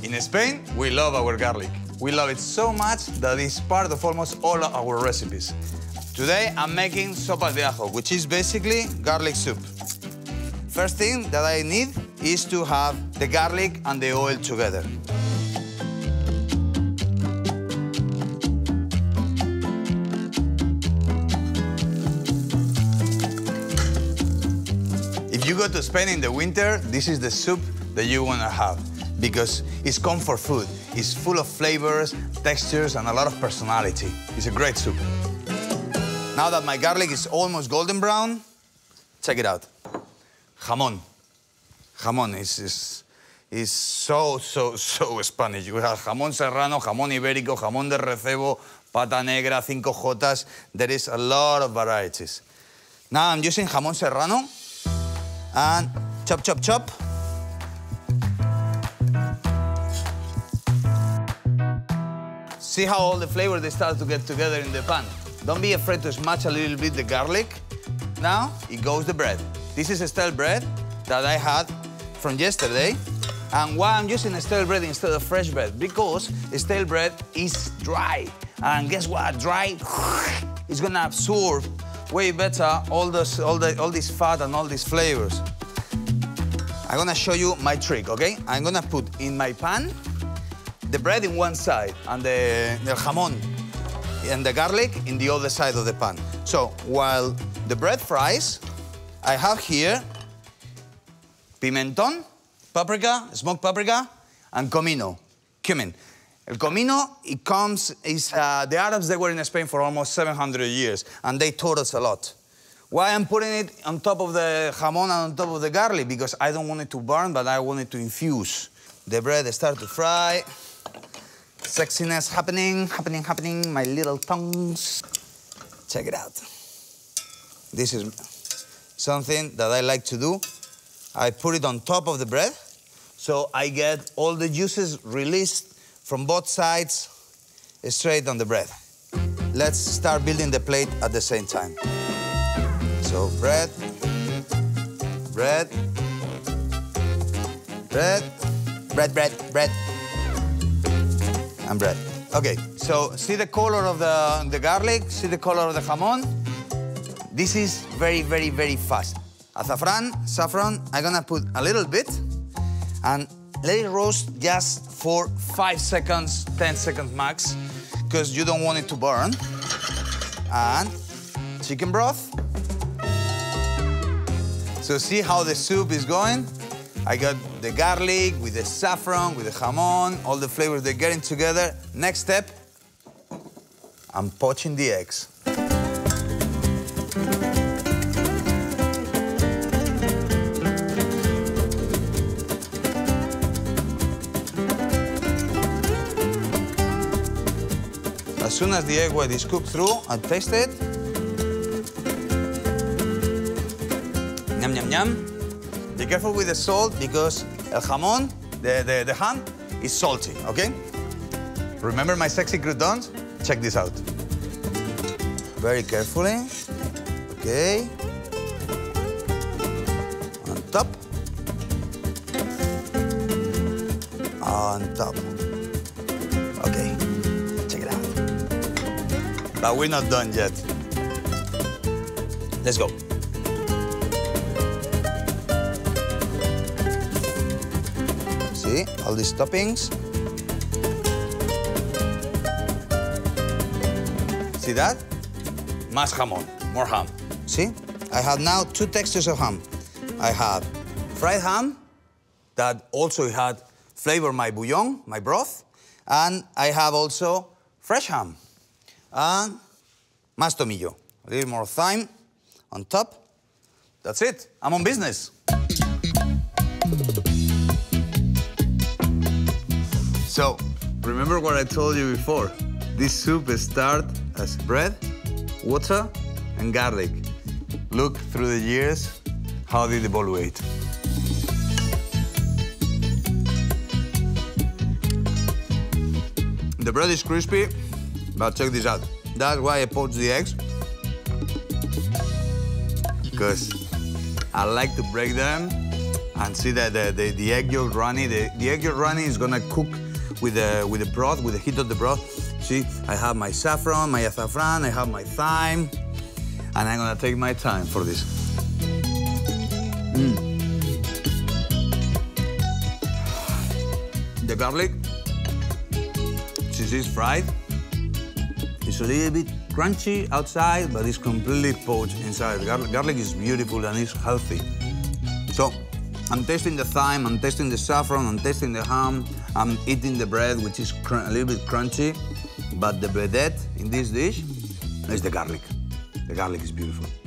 In Spain, we love our garlic. We love it so much that it's part of almost all our recipes. Today, I'm making sopa de ajo, which is basically garlic soup. First thing that I need is to have the garlic and the oil together. If you go to Spain in the winter, this is the soup that you want to have because it's comfort food. It's full of flavors, textures, and a lot of personality. It's a great soup. Now that my garlic is almost golden brown, check it out. Jamón. Jamón is so Spanish. We have jamón serrano, jamón ibérico, jamón de recebo, pata negra, 5Js. There is a lot of varieties. Now I'm using jamón serrano and chop, chop, chop. See how all the flavors they start to get together in the pan. Don't be afraid to smash a little bit the garlic. Now, it goes the bread. This is stale bread that I had from yesterday. And why I'm using stale bread instead of fresh bread? Because stale bread is dry. And guess what? Dry is gonna absorb way better all this fat and all these flavors. I'm gonna show you my trick, okay? I'm gonna put in my pan the bread in one side and the jamón and the garlic in the other side of the pan. So while the bread fries, I have here pimentón, paprika, smoked paprika, and comino, cumin. El comino, the Arabs, they were in Spain for almost 700 years, and they taught us a lot. Why I'm putting it on top of the jamón and on top of the garlic? Because I don't want it to burn, but I want it to infuse. The bread start to fry. Sexiness happening, my little tongues. Check it out. This is something that I like to do. I put it on top of the bread, so I get all the juices released from both sides straight on the bread. Let's start building the plate at the same time. So bread, bread, bread, bread, bread, bread, and bread. Okay, so see the color of the garlic, see the color of the jamón? This is very, very, very fast. Saffron, I'm gonna put a little bit and let it roast just for 5 seconds, 10 seconds max, because you don't want it to burn. And chicken broth. So see how the soup is going? I got the garlic with the saffron, with the jamón, all the flavors, they're getting together. Next step, I'm poaching the eggs. As soon as the egg white is cooked through, I taste it. Yum, yum, yum. Be careful with the salt because el jamón, the ham, is salty, okay? Remember my sexy croutons? Check this out. Very carefully. Okay. On top. On top. Okay. Check it out. But we're not done yet. Let's go. See, all these toppings. See that? Más jamón, more ham. See? I have now 2 textures of ham. I have fried ham that also had flavor my bouillon, my broth, and I have also fresh ham. And más tomillo, a little more thyme on top. That's it, I'm on business. So, remember what I told you before. This soup starts as bread, water, and garlic. Look through the years, how did it evolve? The bread is crispy, but check this out. That's why I poach the eggs. Because I like to break them And see the egg yolk runny. The egg yolk runny is gonna cook with the broth, with the heat of the broth. See, I have my saffron, my azafran, I have my thyme, and I'm gonna take my time for this. The garlic, since it's fried, it's a little bit crunchy outside, but it's completely poached inside. Garlic is beautiful and it's healthy. So, I'm tasting the thyme, I'm tasting the saffron, I'm tasting the ham, I'm eating the bread, which is a little bit crunchy, but the vedette in this dish is the garlic. The garlic is beautiful.